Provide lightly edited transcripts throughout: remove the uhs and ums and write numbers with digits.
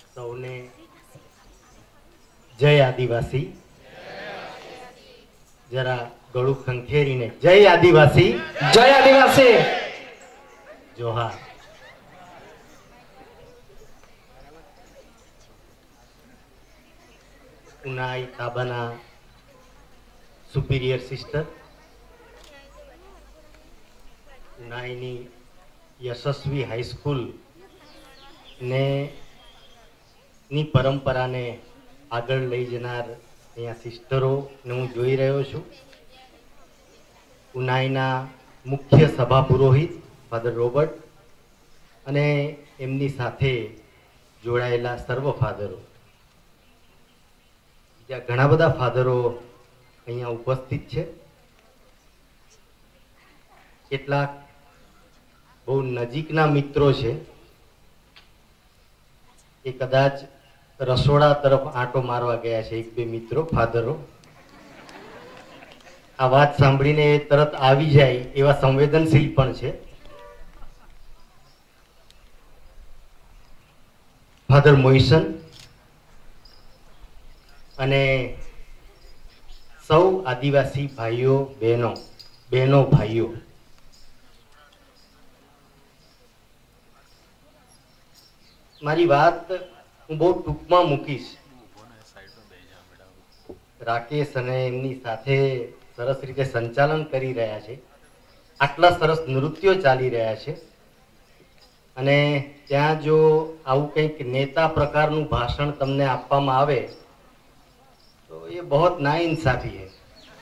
સૌને જય આદિવાસી. જરા ગળું ખંખેરીને જય આદિવાસી. જય આદિવાસી. જોહાર. ઉનાઈ તાબાના સુપિરિયર સિસ્ટર, ઉનાઈની યશસ્વી હાઈસ્કૂલ ને ની પરંપરાને આગળ લઈ જનાર અહીંયા સિસ્ટરોને હું જોઈ રહ્યો છું. ઉનાઈના મુખ્ય સભા પુરોહિત ફાધર રોબર્ટ અને એમની સાથે જોડાયેલા સર્વ ફાધરો, બીજા ઘણા બધા ફાધરો અહીંયા ઉપસ્થિત છે. કેટલાક બહુ નજીકના મિત્રો છે એ કદાચ રસોડા તરફ આંટો મારવા ગયા છે. એક બે મિત્રો ફાધરો આ વાત સાંભળીને તરત આવી જાય એવા સંવેદનશીલ પણ છે. ફાધર મોઈસન અને સૌ આદિવાસી ભાઈઓ બહેનો ભાઈઓ, મારી વાત હું બહુ ટૂંકમાં મૂકીશ. રાકેશ અને એમની સાથે સરસ રીતે સંચાલન કરી રહ્યા છે. આટલા સરસ નૃત્યો ચાલી રહ્યા છે અને ત્યાં જો આવું કંઈક નેતા પ્રકારનું ભાષણ તમને આપવામાં આવે તો એ બહુ નાઇન્સાફી છે.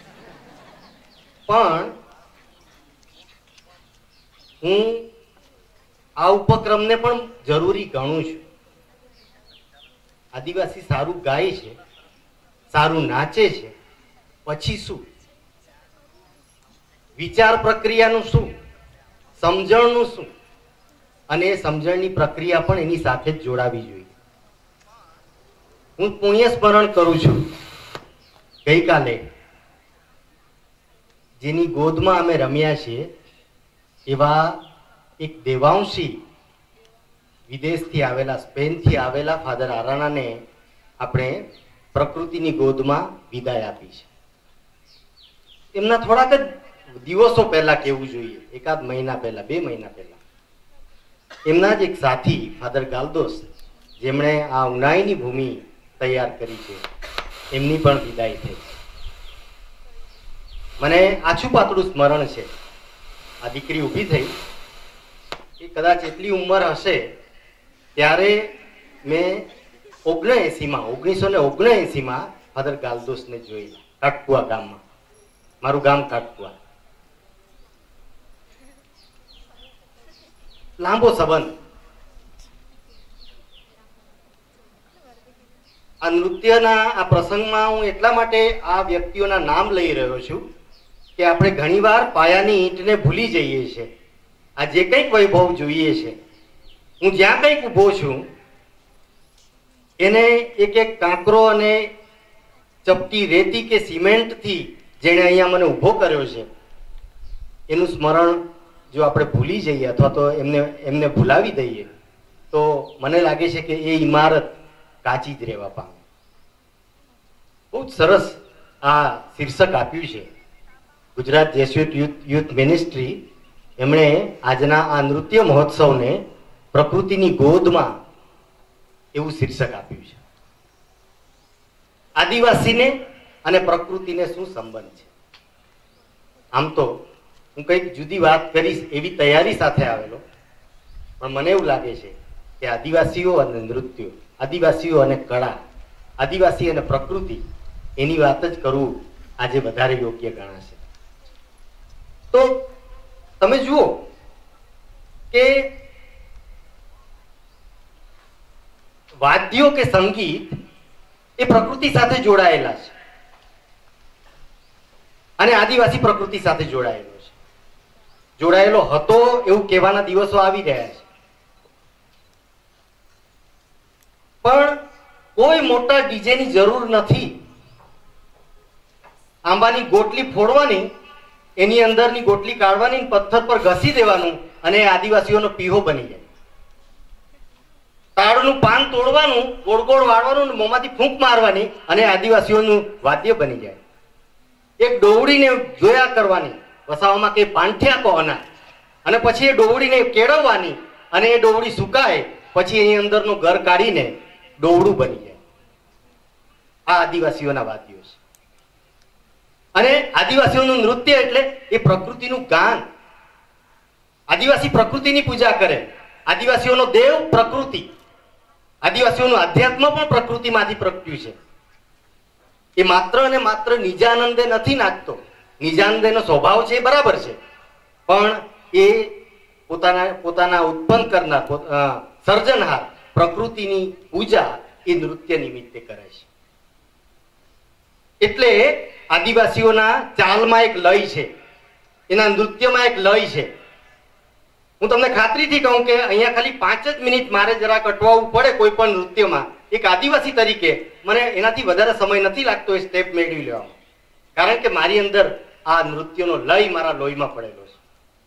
પણ હું આ ઉપક્રમને પણ જરૂરી ગણું છું. આદિવાસી સારું ગાય છે, સારું નાચે છે, પછી શું? વિચાર પ્રક્રિયાનું શું? સમજણનું શું? અને એ સમજણની પ્રક્રિયા પણ એની સાથે જ જોડાવી જોઈએ. હું પુણ્ય સ્મરણ કરું છું. ગઈકાલે જેની ગોદમાં અમે રમ્યા છીએ એવા એક દેવાંશી વિદેશથી આવેલા, સ્પેનથી આવેલા ફાધર આરાણાને આપણે પ્રકૃતિની ગોદમાં વિદાય આપી છે. એમના થોડાક જ દિવસો પહેલા કહેવું જોઈએ, એકાદ મહિના પહેલા, 2 મહિના પહેલા, એમના જ એક સાથી ફાધર ગાલ્દોસ, જેમણે આ ઉનાઈની ભૂમિ તૈયાર કરી છે, એમની પણ વિદાય થઈ. મને આછું પાતળું સ્મરણ છે. આ દીકરી ઊભી થઈ એ કદાચ એટલી ઉંમર હશે ત્યારે મેં 1979માં ફાધર ગાલ્દોસને જોઈ કાટકુવા ગામમાં. મારું ગામ કાટકુવા. લાંબો સંબંધ. આ નૃત્યના આ પ્રસંગમાં હું એટલા માટે આ વ્યક્તિઓના નામ લઈ રહ્યો છું કે આપણે ઘણીવાર પાયાની ઈંટને ભૂલી જઈએ છીએ. આ જે કંઈક વૈભવ જોઈએ છે, હું જ્યાં કંઈક ઊભો છું એને એક એક કાંકરો અને ચપટી રેતી કે સિમેન્ટથી જેણે અહીંયા મને ઊભો કર્યો છે એનું સ્મરણ જો આપણે ભૂલી જઈએ અથવા તો એમને ભૂલાવી દઈએ તો મને લાગે છે કે એ ઇમારત કાચી જ રહેવા પામે. બહુ જ સરસ આ શીર્ષક આપ્યું છે ગુજરાત જેસ્યુટ યુથ મિનિસ્ટ્રી. એમણે આજના આ નૃત્ય મહોત્સવને પ્રકૃતિની ગોદમાં એવું શીર્ષક આપ્યું છે. આદિવાસીને અને પ્રકૃતિને શું સંબંધ છે? આમ તો હું કંઈક જુદી વાત કરીશ એવી તૈયારી સાથે આવેલો, પણ મને એવું લાગે છે કે આદિવાસીઓ અને નૃત્યો, આદિવાસીઓ અને કળા, આદિવાસી અને પ્રકૃતિ, એની વાત જ કરવું આજે વધારે યોગ્ય ગણાશે. તો તમે જુઓ કે વાદ્યો કે સંગીત એ પ્રકૃતિ સાથે જોડાયેલા છે અને આદિવાસી પ્રકૃતિ સાથે જોડાયેલો છે. જોડાયેલો હતો એવું કહેવાના દિવસો આવી રહ્યા છે. પણ કોઈ મોટા ડીજેની જરૂર નથી. આંબાની ગોટલી ફોડવાની, એની અંદરની ગોટલી કાઢવાની, પથ્થર પર ઘસી દેવાનું અને આદિવાસીઓનો પીહો બની જાય. તાડનું પાન તોડવાનું, ગોળ ગોળ વાળવાનું, મોંમાંથી ફૂંક મારવાની અને આદિવાસીઓનું વાદ્ય બની જાય. એક ડોવડીને જોયા કરવાની, વસાવામાં કે પાંઠ્યા કોના, અને પછી એ ડોવડીને કેળવવાની અને એ ડોવડી સુકાય પછી એની અંદરનું ઘર કાઢીને ડોવડું બની જાય. આ આદિવાસીઓના વાદ્યો છે. અને આદિવાસીઓનું નૃત્ય એટલે એ પ્રકૃતિનું ગાન. આદિવાસી પ્રકૃતિની પૂજા કરે. આદિવાસીઓનો દેવ પ્રકૃતિ. આદિવાસીઓનું અધ્યાત્મ પણ પ્રકૃતિમાંથી પ્રગટ્યું છે. એ માત્ર અને માત્ર નિજાનંદે નથી નાચતો. નિજાનંદેનો સ્વભાવ છે એ બરાબર છે, પણ એ પોતાના ઉત્પન્ન કરનાર સર્જનહાર પ્રકૃતિની પૂજા એ નૃત્ય નિમિત્તે કરે છે. એટલે આદિવાસીઓના ચાલમાં એક લય છે, એના નૃત્યમાં એક લય છે. હું તમને ખાતરીથી કહું કે અહીંયા ખાલી 5 જ મિનિટ મારે જરા અટવાવું પડે કોઈ પણ નૃત્યમાં. એક આદિવાસી તરીકે મને એનાથી વધારે સમય નથી લાગતો એ સ્ટેપ મેળવી લેવામાં, કારણ કે મારી અંદર આ નૃત્યનો લય મારા લોહીમાં પડેલો છે.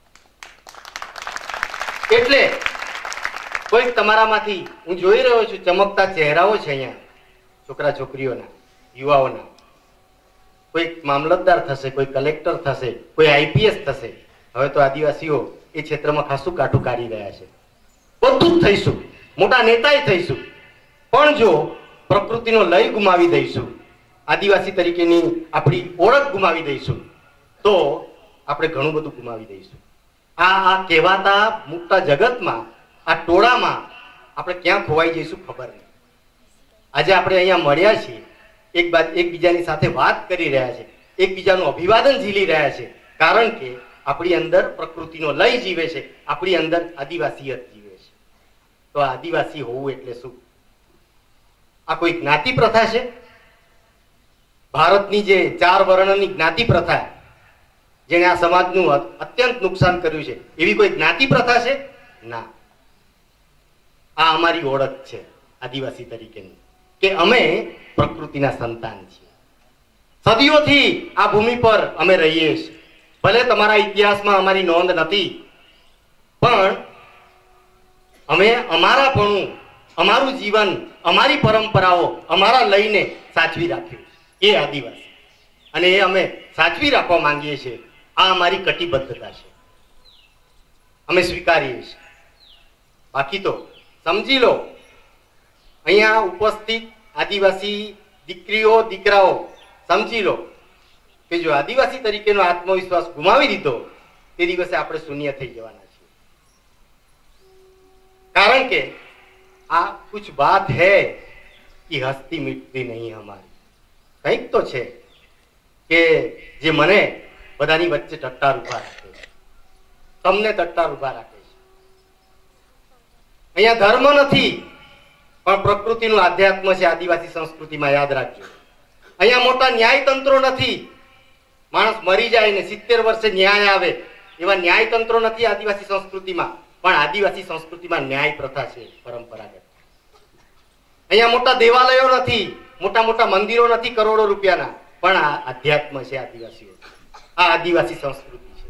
એટલે કોઈક તમારામાંથી હું જોઈ રહ્યો છું ચમકતા ચહેરાઓ છે અહીંયા, છોકરા છોકરીઓના, યુવાઓના. કોઈ મામલતદાર થશે, કોઈ કલેક્ટર થશે, કોઈ આઈપીએસ થશે. હવે તો આદિવાસીઓ એ ક્ષેત્રમાં ખાસું કાઠું કાઢી રહ્યા છે. બધું જ થઈશું, મોટા નેતાય થઈશું, પણ જો પ્રકૃતિનો લય ગુમાવી દઈશું, આદિવાસી તરીકેની આપણી ઓળખ ગુમાવી દઈશું, તો આપણે ઘણું બધું ગુમાવી દઈશું. આ કહેવાતા મુક્તા જગતમાં, આ ટોળામાં આપણે ક્યાં ખોવાઈ જઈશું ખબર નહીં. આજે આપણે અહીંયા મળ્યા છીએ, એકબીજાની સાથે વાત કરી રહ્યા છે, એકબીજાનું અભિવાદન ઝીલી રહ્યા છે, કારણ કે આપણી અંદર પ્રકૃતિનો લય જીવે છે, આપણી અંદર આદિવાસીયત જીવે છે. તો આદિવાસી હોવું એટલે શું? આ કોઈ જ્ઞાતિ પ્રથા છે? ભારતની જે 4 વર્ણની જ્ઞાતિ પ્રથા જેને આ સમાજનું અત્યંત નુકસાન કર્યું છે, એવી કોઈ જ્ઞાતિ પ્રથા છે? ના. આ અમારી ઓળખ છે આદિવાસી તરીકેની, કે અમે પ્રકૃતિના સંતાન છીએ. સદીઓથી આ ભૂમિ પર અમે રહીએ છીએ. ભલે તમારા ઇતિહાસમાં અમારી નોંધ નથી, પણ અમે અમારાપણું, અમારું જીવન, અમારી પરંપરાઓ, અમારા લઈને સાચવી રાખ્યું એ આદિવાસી, અને એ અમે સાચવી રાખવા માંગીએ છીએ. આ અમારી કટિબદ્ધતા છે, અમે સ્વીકારીએ છીએ. બાકી તો સમજી લો, અહીંયા ઉપસ્થિત આદિવાસી દીકરીઓ, દીકરાઓ, સમજી લો કે જો આદિવાસી તરીકેનો આત્મવિશ્વાસ ગુમાવી દીધો, તે દિવસે આપણે શૂન્ય થઈ જવાના છીએ. કારણ કે આ કુછ બાત હૈ કે હસ્તી મિટતી નહીં હમારી. કંઈક તો છે કે જે મને બધાની વચ્ચે ટટ્ટાર ઉભા રાખે છે, તમને ટટ્ટાર ઉભા રાખે છે. અહીંયા ધર્મ નથી, પણ પ્રકૃતિનું આધ્યાત્મ છે આદિવાસી સંસ્કૃતિમાં, યાદ રાખજો. અહીંયા મોટા ન્યાય તંત્રો નથી, માણસ મરી જાય ને 70 વર્ષે ન્યાય આવે એવા ન્યાય તંત્રો નથી આદિવાસી સંસ્કૃતિમાં, પણ આદિવાસી સંસ્કૃતિમાં ન્યાય પ્રથા છે પરંપરાગત. અહીંયા મોટા દેવાલયો નથી, મોટા મોટા મંદિરો નથી કરોડો રૂપિયાના, પણ આ આધ્યાત્મ છે આદિવાસીઓ. આ આદિવાસી સંસ્કૃતિ છે,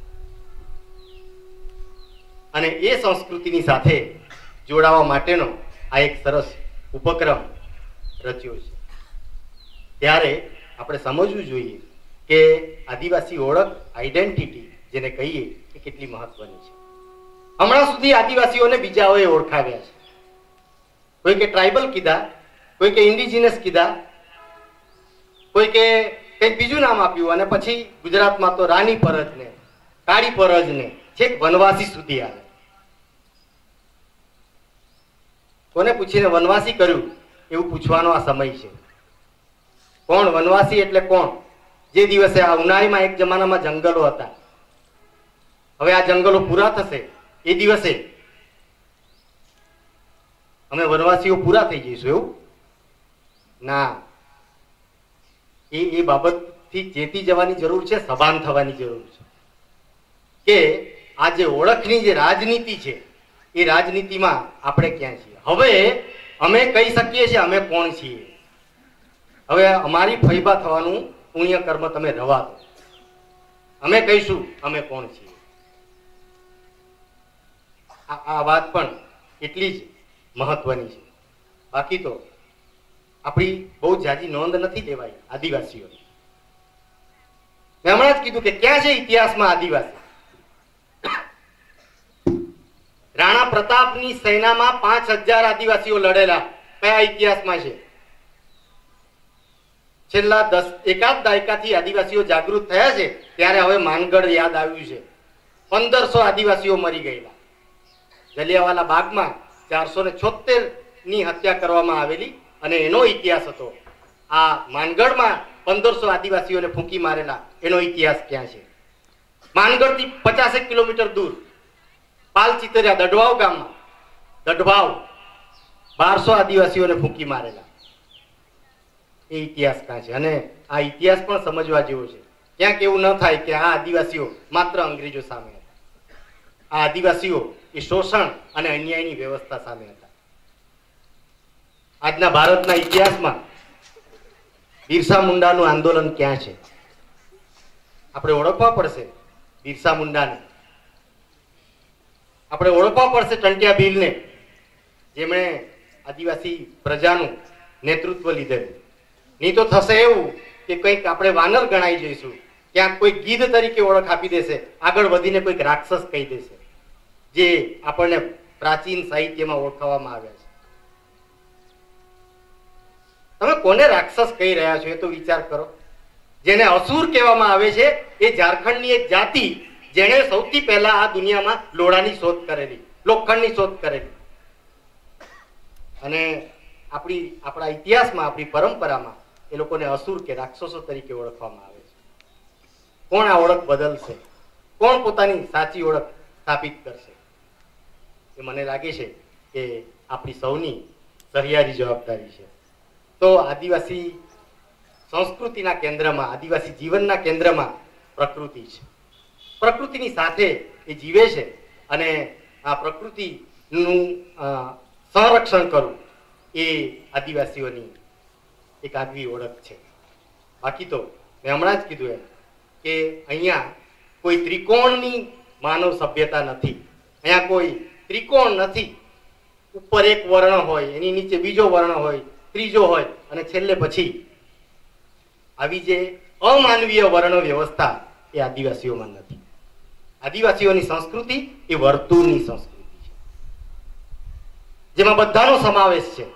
અને એ સંસ્કૃતિની સાથે જોડાવા માટેનો આ એક સરસ ઉપક્રમ રચ્યો છે. ત્યારે આપણે સમજવું જોઈએ કે આદિવાસી ઓળખ, આઈડેન્ટિટી જેને કહીએ, એ કેટલી મહત્વની છે. હમણાં સુધી આદિવાસીઓને બીજાઓએ ઓળખાવ્યા છે. કોઈ કે ટ્રાઇબલ કીધા, કોઈ કે ઇન્ડિજિનસ કીધા, કોઈ કે કંઈક બીજું નામ આપ્યું, અને પછી ગુજરાતમાં તો રાની પરજ ને કાળી પરજ ને છેક વનવાસી સુધી આવે. કોને પૂછીને વનવાસી કર્યું એવું પૂછવાનો આ સમય છે. કોણ વનવાસી એટલે કોણ? જે દિવસે આ ઉનાળીમાં એક જમાનામાં જંગલો હતા, હવે આ જંગલો પૂરા થશે એ દિવસે અમે વનવાસીઓ પૂરા થઈ જઈશું એવું ના. એ બાબતથી ચેતી જવાની જરૂર છે, સભાન થવાની જરૂર છે કે આ જે ઓળખની જે રાજનીતિ છે, એ રાજનીતિમાં આપણે ક્યાં છીએ? હવે અમે કહી શકીએ છીએ અમે કોણ છીએ. હવે અમારી ફૈબા થવાનું પુણ્ય કર્મ તમે રવા દો, અમે કહીશું અમે કોણ છીએ. આ વાત પણ એટલી જ મહત્વની છે. બાકી તો આપણી બહુ જાજી નોંધ નથી લેવાય આદિવાસીઓ. મેં હમણાં જ કીધું કે ક્યાં છે ઇતિહાસમાં આદિવાસી? રાણા પ્રતાપની સેનામાં 5000 આદિવાસીઓ લડેલા, કયા ઇતિહાસમાં છે? છેલ્લા એકાદ દાયકાથી આદિવાસીઓ જાગૃત થયા છે ત્યારે હવે માનગઢ યાદ આવ્યું છે. 1500 આદિવાસીઓ મરી ગયેલા. જલિયાવાલા બાગમાં 476 ની હત્યા કરવામાં આવેલી અને એનો ઇતિહાસ હતો. આ માનગઢમાં 1500 આદિવાસીઓને ફૂંકી મારેલા, એનો ઇતિહાસ ક્યાં છે? માનગઢથી 50 કિલોમીટર દૂર પાલ ચિતરિયા દઢવાવ ગામમાં, દઢવાવ 1200 આદિવાસીઓને ફૂંકી મારેલા, એ ઇતિહાસ ક્યાં છે? અને આ ઇતિહાસ પણ સમજવા જેવો છે. ક્યાંક એવું ન થાય કે આ આદિવાસીઓ માત્ર અંગ્રેજો સામે હતા. આ આદિવાસીઓ એ શોષણ અને અન્યાયની વ્યવસ્થા સામે હતા. આજના ભારતના ઇતિહાસમાં બિરસા મુંડાનું આંદોલન ક્યાં છે? આપણે ઓળખવા પડશે બિરસા મુંડાને. આપણે ઓળખવા પડશે ટંટિયા ભીલને, જેમણે આદિવાસી પ્રજાનું નેતૃત્વ લીધેલું. નહીં તો થશે એવું કે કંઈક આપણે વાનર ગણાઈ જઈશું, ક્યાંક કોઈ ગીધ તરીકે ઓળખ આપી દેશે, આગળ વધીને કોઈક રાક્ષસ કહી દેશે, જે આપણને પ્રાચીન સાહિત્યમાં ઓળખાવવામાં આવ્યા છે. તમે કોને રાક્ષસ કહી રહ્યા છો એ તો વિચાર કરો. જેને અસુર કહેવામાં આવે છે એ ઝારખંડની એક જાતિ જેણે સૌથી પહેલા આ દુનિયામાં લોડાની શોધ કરેલી, લોખંડની શોધ કરેલી. અને આપણા ઇતિહાસમાં, આપણી પરંપરામાં એ લોકોને અસુર કે રાક્ષસો તરીકે ઓળખવામાં આવે છે. કોણ આ ઓળખ બદલશે? કોણ પોતાની સાચી ઓળખ સ્થાપિત કરશે? એ મને લાગે છે કે આપણી સૌની સહિયારી જવાબદારી છે. તો આદિવાસી સંસ્કૃતિના કેન્દ્રમાં, આદિવાસી જીવનના કેન્દ્રમાં પ્રકૃતિ છે. પ્રકૃતિની સાથે એ જીવે છે અને આ પ્રકૃતિનું સંરક્ષણ કરવું એ આદિવાસીઓની એક આગવી ઓળખ છે. બાકી તો મેં હમણાં જ કીધું એમ કે અહીંયા કોઈ ત્રિકોણની માનવ સભ્યતા નથી. અહીંયા કોઈ ત્રિકોણ નથી. ઉપર એક વર્ણ હોય, એની નીચે બીજો વર્ણ હોય, ત્રીજો હોય, અને છેલ્લે પછી આવી જે અમાનવીય વર્ણ વ્યવસ્થા એ આદિવાસીઓમાં નથી. આદિવાસીઓની સંસ્કૃતિ એ વર્તુળની સંસ્કૃતિ છે, જેમાં બધાનો સમાવેશ છે.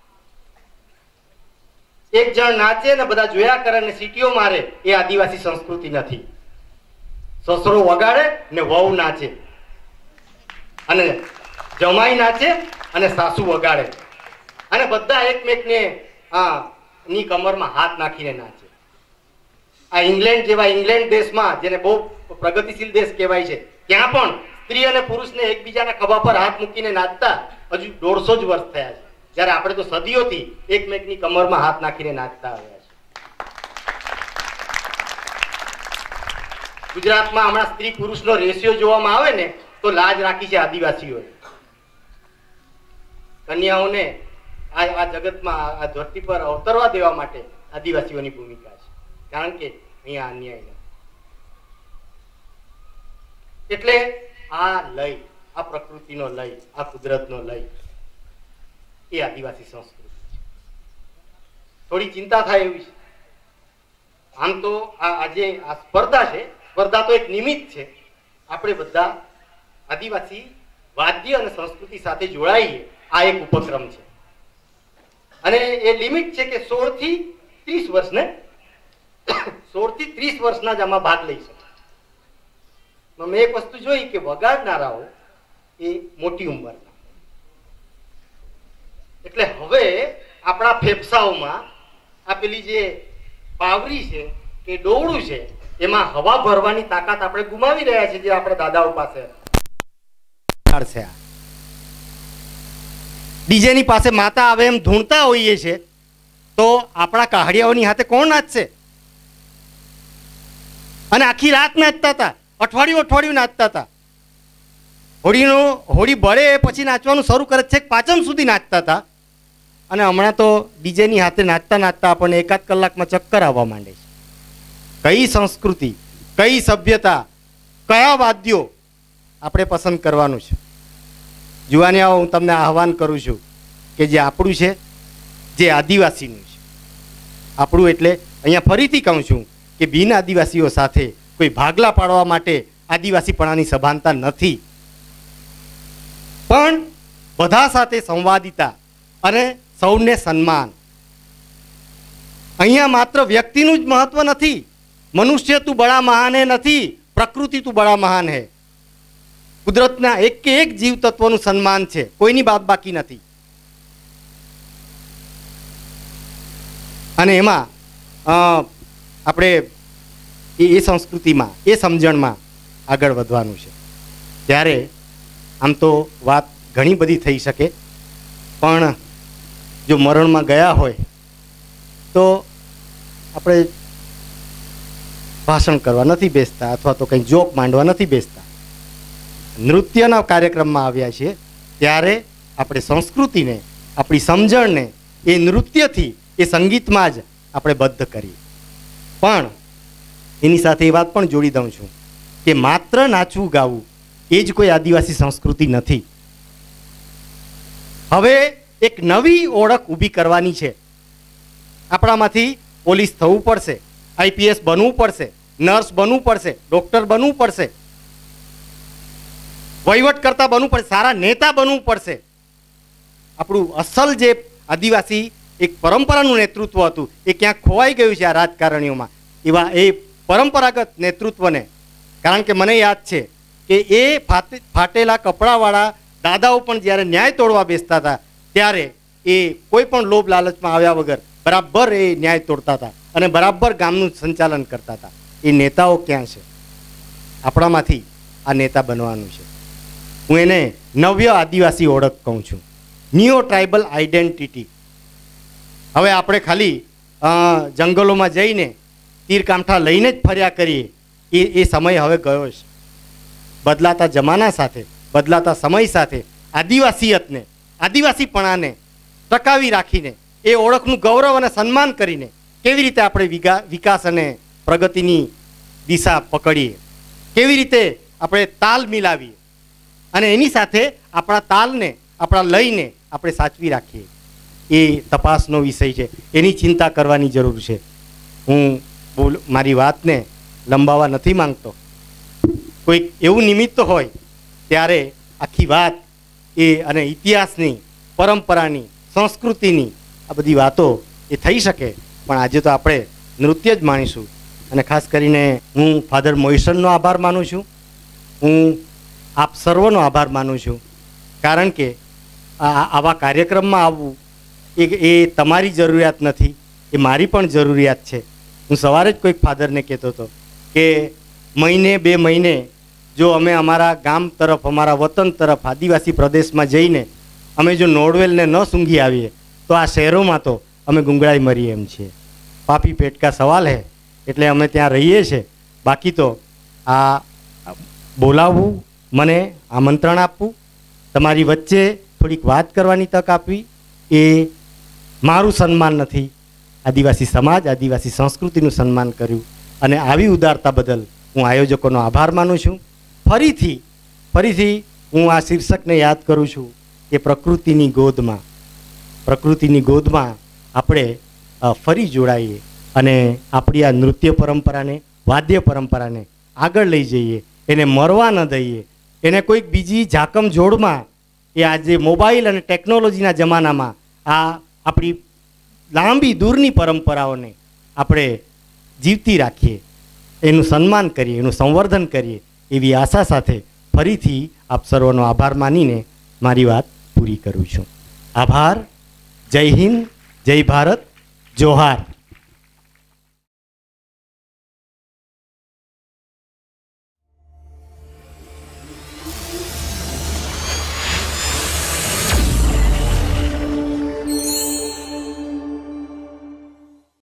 એક જણ નાચે ને બધા જોયા કરે ને સીટીઓ મારે, એ આદિવાસી સંસ્કૃતિ નથી. સસરો વગાડે ને વહુ નાચે, અને જમાઈ નાચે અને સાસુ વગાડે, અને બધા એકમેકને ની કમરમાં હાથ નાખીને નાચે. આ ઇંગ્લેન્ડ જેવા ઇંગ્લેન્ડ દેશમાં, જેને બહુ પ્રગતિશીલ દેશ કહેવાય છે, ત્યાં પણ સ્ત્રી અને પુરુષને એકબીજાના ખભા પર હાથ મૂકીને નાચતા હજુ 150 જ વર્ષ થયા છે, જ્યારે આપણે તો સદીઓથી એકમેકની કમરમાં હાથ નાખીને નાચતા આવ્યા છે. ગુજરાતમાં હમણાં સ્ત્રી પુરુષનો રેશિયો જોવામાં આવે ને તો લાજ રાખી છે આદિવાસીઓએ. કન્યાઓને આ જગતમાં, આ ધરતી પર અવતરવા દેવા માટે આદિવાસીઓની ભૂમિકા છે, કારણ કે અહીંયા અન્યાય નથી. એટલે આ લય, આ પ્રકૃતિનો લય, આ કુદરતનો લય એ આદિવાસી સંસ્કૃતિ છે. થોડી ચિંતા થાય એવી છે. આમ તો આજે આ સ્પર્ધા છે, સ્પર્ધા તો એક નિમિત્ત છે. આપણે બધા આદિવાસી વાદ્ય અને સંસ્કૃતિ સાથે જોડાઈએ, આ એક ઉપક્રમ છે. અને એ લિમિટ છે કે 16 થી 30 વર્ષને 16 થી 30 વર્ષના જ આમાં ભાગ લઈ શકે. મેં એક વસ્તુ જોઈ કે વગાડનારાઓ એ મોટી ઉંમરના. એટલે હવે આપણા ફેફસાઓમાં આ પેલી જે પાવરી છે કે ડોવડું છે, એમાં હવા ભરવાની તાકાત આપણે ગુમાવી રહ્યા છે, જે આપણા દાદાઓ પાસે છે. ડીજેની પાસે માતા આવે એમ ધૂણતા હોઈએ છે, તો આપણા કાહડિયાઓની હાથે કોણ નાચશે? અને આખી રાત નાચતા હતા, અઠવાડિયું નાચતા હતા. હોળી બળે પછી નાચવાનું શરૂ કરે છે, પાંચમ સુધી નાચતા હતા. અને હમણાં તો ડીજેની હાથે નાચતા નાચતા આપણને એકાદ કલાકમાં ચક્કર આવવા માંડે છે. કઈ સંસ્કૃતિ, કઈ સભ્યતા, કયા વાદ્યો આપણે પસંદ કરવાનું છે? જુવાનિયાઓ, હું તમને આહવાન કરું છું કે જે આપણું છે જે આદિવાસીનું છે આપણું. એટલે અહીંયા ફરીથી કહું છું કે બિન આદિવાસીઓ સાથે કોઈ ભાગલા પાડવા માટે આદિવાસીપણાની સભાનતા નથી, પણ બધા સાથે સંવાદિતા અને સૌને સન્માન. અહીંયા માત્ર વ્યક્તિનું જ મહત્વ નથી. મનુષ્ય તું બડા મહાન હે નથી, પ્રકૃતિ તું બડા મહાન હે. કુદરતના એક કે એક જીવ તત્વનું સન્માન છે, કોઈની બાદ બાકી નથી. અને એમાં આપણે એ સંસ્કૃતિમાં, એ સમજણમાં આગળ વધવાનું છે. ત્યારે આમ તો વાત ઘણી બધી થઈ શકે, પણ જો મરણમાં ગયા હોય તો આપણે ભાષણ કરવા નથી બેસતા, અથવા તો કંઈ જોક માંડવા નથી બેસતા. નૃત્યના કાર્યક્રમમાં આવ્યા છીએ ત્યારે આપણે સંસ્કૃતિને, આપણી સમજણને એ નૃત્યથી, એ સંગીતમાં જ આપણે બદ્ધ કરીએ. પણ એની સાથે એ વાત પણ જોડી દઉં છું કે માત્ર નાચવું ગાવું એ જ કોઈ આદિવાસી સંસ્કૃતિ નથી. હવે એક નવી ઓળખ ઊભી કરવાની છે. આપણામાંથી પોલીસ થવું પડશે, આઈપીએસ બનવું પડશે, નર્સ બનવું પડશે, ડૉક્ટર બનવું પડશે, વહીવટકર્તા બનવું પડશે, સારા નેતા બનવું પડશે. આપણું અસલ જે આદિવાસી એક પરંપરાનું નેતૃત્વ હતું એ ક્યાંક ખોવાઈ ગયું છે આ રાજકારણીઓમાં. એવા એ પરંપરાગત નેતૃત્વને, કારણ કે મને યાદ છે કે એ ફાટેલા કપડાવાળા દાદાઓ પણ જ્યારે ન્યાય તોડવા બેસતા હતા ત્યારે એ કોઈ પણ લોભ લાલચમાં આવ્યા વગર બરાબર એ ન્યાય તોડતા હતા અને બરાબર ગામનું સંચાલન કરતા હતા. એ નેતાઓ ક્યાં છે? આપણામાંથી આ નેતા બનવાનું છે. હું એને નવ્ય આદિવાસી ઓળખ કહું છું, નિયો ટ્રાઇબલ આઈડેન્ટિટી. હવે આપણે ખાલી જંગલોમાં જઈને તીર કામઠા લઈને જ ફર્યા કરીએ એ સમય હવે ગયો છે. બદલાતા જમાના સાથે, બદલાતા સમય સાથે આદિવાસીયતને, આદિવાસીપણાને ટકાવી રાખીને એ ઓળખનું ગૌરવ અને સન્માન કરીને કેવી રીતે આપણે વિકાસ અને પ્રગતિની દિશા પકડીએ, કેવી રીતે આપણે તાલ મિલાવીએ અને એની સાથે આપણા તાલને, આપણા લયને આપણે સાચવી રાખીએ, એ તપાસનો વિષય છે. એની ચિંતા કરવાની જરૂર છે. હું મારી વાતને લંબાવવા નથી માંગતો. કોઈક એવું નિમિત્ત હોય ત્યારે આખી વાત એ અને ઇતિહાસની, પરંપરાની, સંસ્કૃતિની આ બધી વાતો એ થઈ શકે, પણ આજે તો આપણે નૃત્ય જ માણીશું. અને ખાસ કરીને હું ફાધર મોઇસનનો આભાર માનું છું, હું આપ સર્વનો આભાર માનું છું, કારણ કે આવા કાર્યક્રમમાં આવવું એ તમારી જરૂરિયાત નથી, એ મારી પણ જરૂરિયાત છે. હું સવારે જ કોઈક ફાધરને કહેતો હતો કે મહિને 2 મહિને જો અમે અમારા ગામ તરફ, અમારા વતન તરફ, આદિવાસી પ્રદેશમાં જઈને અમે જો નોડવેલને ન સૂંઘી આવીએ તો આ શહેરોમાં તો અમે ગુંગળાઈ મરીએ એમ છીએ. પાપી પેટ કા સવાલ હે, એટલે અમે ત્યાં રહીએ છીએ. બાકી તો આ બોલાવવું, મને આમંત્રણ આપવું, તમારી વચ્ચે થોડીક વાત કરવાની તક આપવી એ મારું સન્માન નથી. આદિવાસી સમાજ, આદિવાસી સંસ્કૃતિનું સન્માન કર્યું અને આવી ઉદારતા બદલ હું આયોજકોનો આભાર માનું છું. ફરીથી હું આ શીર્ષકને યાદ કરું છું કે પ્રકૃતિની ગોદમાં આપણે ફરી જોડાઈએ અને આપણી આ નૃત્ય પરંપરાને, વાદ્ય પરંપરાને આગળ લઈ જઈએ, એને મરવા ન દઈએ, એને કોઈક બીજી ઝાકમ જોડમાં એ આજે મોબાઈલ અને ટેકનોલોજીના જમાનામાં આ આપણી લાંબી દૂરની પરંપરાઓને આપણે જીવતી રાખીએ, એનું સન્માન કરીએ, એનું સંવર્ધન કરીએ, એવી આશા સાથે ફરીથી આપ સર્વનો આભાર માનીને મારી વાત પૂરી કરું છું. આભાર. જય હિન્દ, જય ભારત, જોહાર.